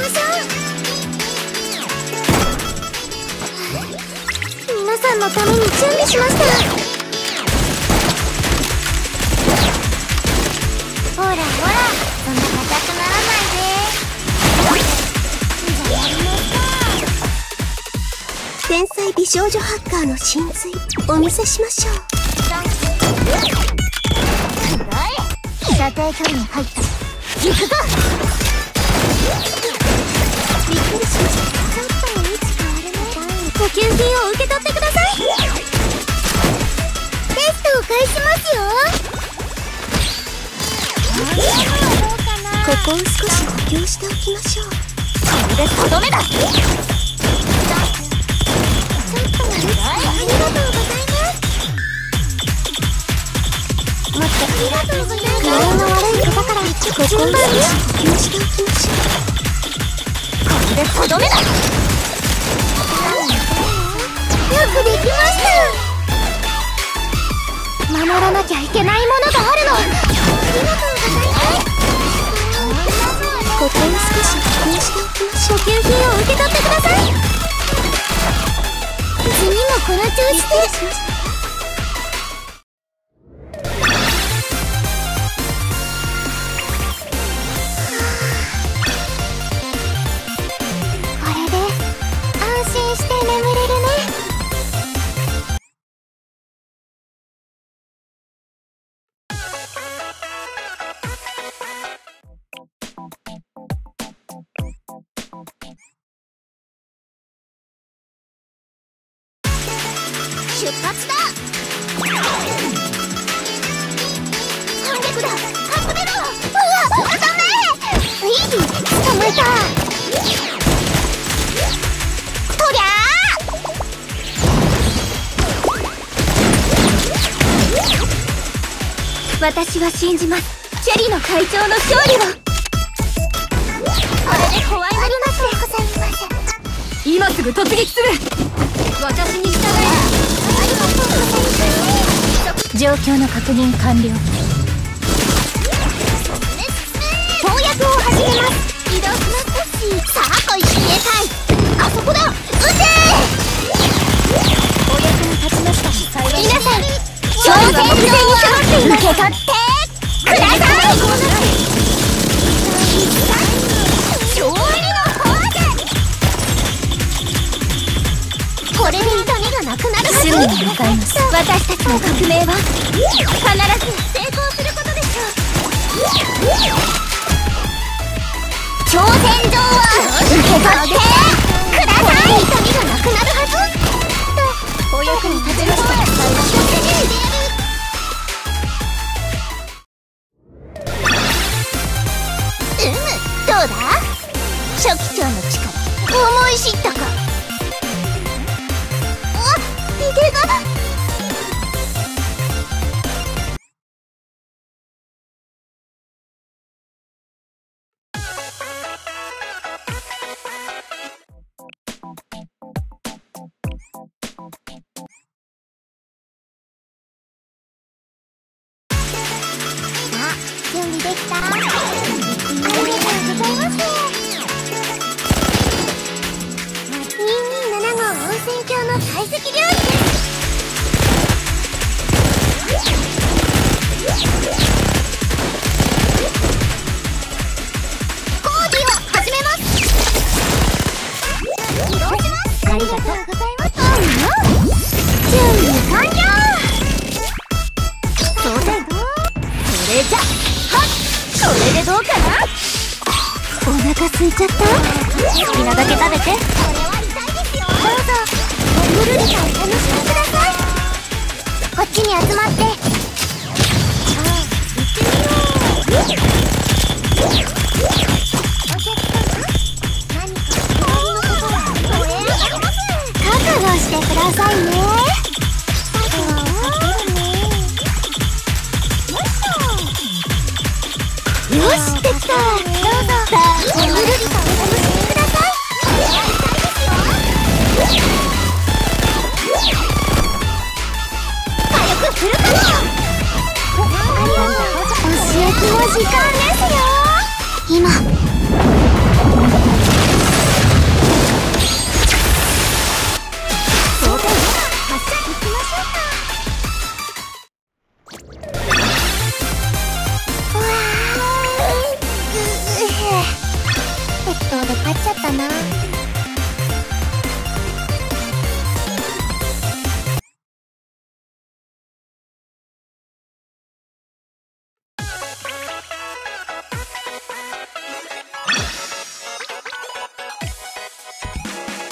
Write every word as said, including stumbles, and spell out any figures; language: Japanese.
しょう。皆さんのために準備しました。ほらほら、そんな硬くならないで。じゃあやりますか。天才美少女ハッカーの真髄お見せしましょう。射程距離に入った。行くぞ。びっくりしました。ちょっと位置変わるね。補給品を受け取ってください。テストを返しますよ。ここを少し補給しておきましょう。これでとどめだ。ちょっとの位置ありがとうございます。もっとありがとうございます。具合の悪い方からここを少し補給しておきましょう。これでとどめだ。よくできました。守らなきゃいけないものがあるの。ありがとうございます。ここを少し補給しておきましょう。補給品を受け取ってください。次もこの調子で。出発だ。反逆だ。隠れろ。うわ、ダメ。いい、捕まえた。とりゃー。私は信じます。チェリの会長の勝利を。これでホワイト。ありがとうございます。今すぐ突撃する。私に従え。状況の確認完了。投薬を始めます。移動します。さあ来い親衛隊。あそこだ。撃て。お役に立ちました。皆さん挑戦状に揃っています。受け取ってください。勝利のポーズ。これで痛みがなくなるはず。すぐに向かいます。私たちの革命は必ず成功することでしょう。挑戦状は受け取ってください。痛みがなくなるはず。お役に立ちました。うむ、どうだ。初期長の力思い知ったか。手がさあ、準備できた。ありがとうございます。にーにーななごう温泉郷の懐石料理です。工事を始めます。移動します。ありがとうございます。準備完了。そうだよ。それじゃはっ、これでどうかな。お腹空いちゃった。好きなだけ食べて。これは痛いですよ。どうぞぐるりとお楽しみください。こっちに集まって。さあ行ってみよう。お客様、何かお困りのことはお礼あります。覚悟してくださいね。最後は避けるね。よいしょ。よし、できた。どうぞさあぐるりとお楽しみください。これは痛いですよ。火力フル稼働。お仕置きの時間ですよ。今